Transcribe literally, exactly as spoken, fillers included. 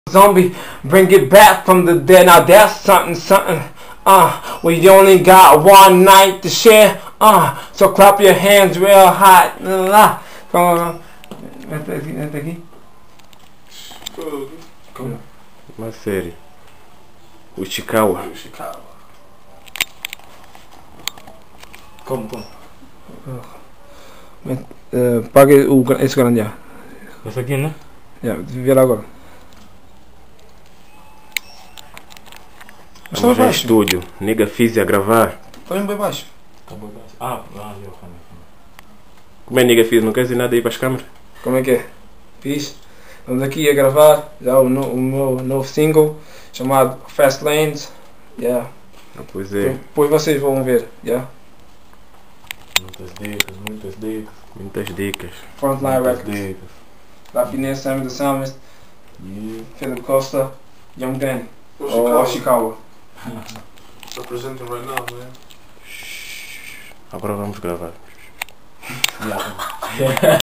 Zombie, bring it back from the dead. Now that's something, something. Uh, we only got one night to share. Uh, so clap your hands real hot. Uh, uh, entra aqui. Como? Uma série. O Chicago. O Chicago. Como, como? Uh, paga o, esse grande já. Esse aqui, né? Já, vira agora. Estamos em estúdio. Nega Fizzy a gravar. Põe bem baixo. Acabou baixo. Ah, ah, eu Como é Nega Fizzy? Não quer dizer nada aí para as câmeras? Como é que é? Fiz. Estamos aqui a gravar já o, no, o meu novo single chamado Fast Lanes. Yeah. Ah, pois é. Depois vocês vão ver. Yeah. Muitas dicas, muitas dicas. Muitas dicas. Frontline muitas Records. dicas. Da Finesse, Sammy the Psalmist, Yeah. Philip Costa, Young Danny. O Ou Chicago. Oshikawa. Representing right now, man. Agora vamos gravar.